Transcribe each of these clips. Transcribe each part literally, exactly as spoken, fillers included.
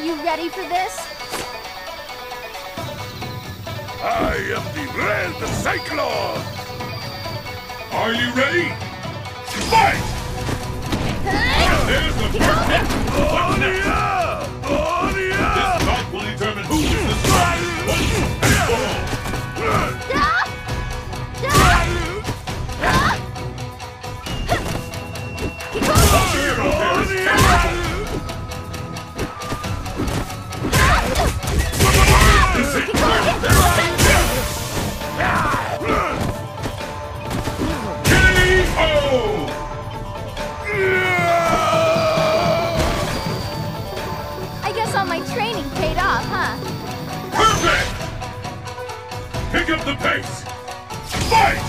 you ready for this? I am the Red Cyclone! Are you ready? Fight! There's the first hit! What's next? Oh, yeah! This fight will determine who is the strongest once and for all! The hero there is capable! This is it! K O! I guess all my training paid off, huh? Perfect! Pick up the pace! Fight!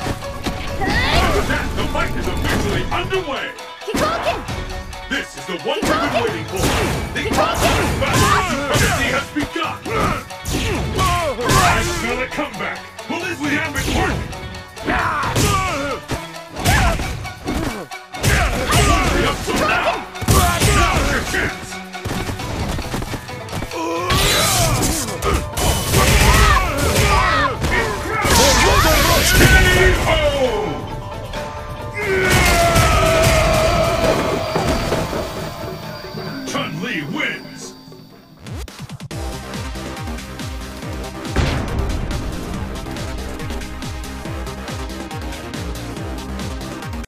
And the fight is officially underway! Kikoken! This is the one we've been waiting for! The ultimate battle of supremacy has begun! I smell a comeback! Will this gambit work? Hurry up till now! Now's your chance! Chun-Li wins!